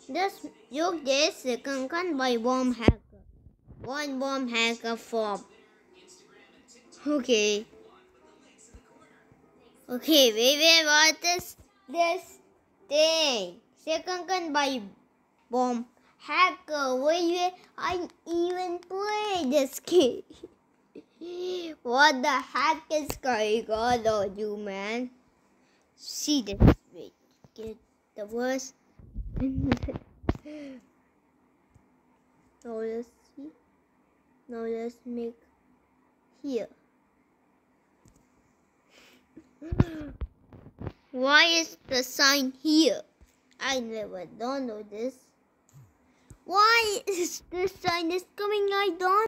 This joke is second by bomb hacker. One bomb hacker form. Okay. Okay, wait, what is this thing? Second by bomb hacker. Wait, I even play this game. What the heck is going on you, man? See this. Wait, get the worst. Now let's see. Now let's make here. Why is the sign here? I never don't know this. Why is this sign is coming? I don't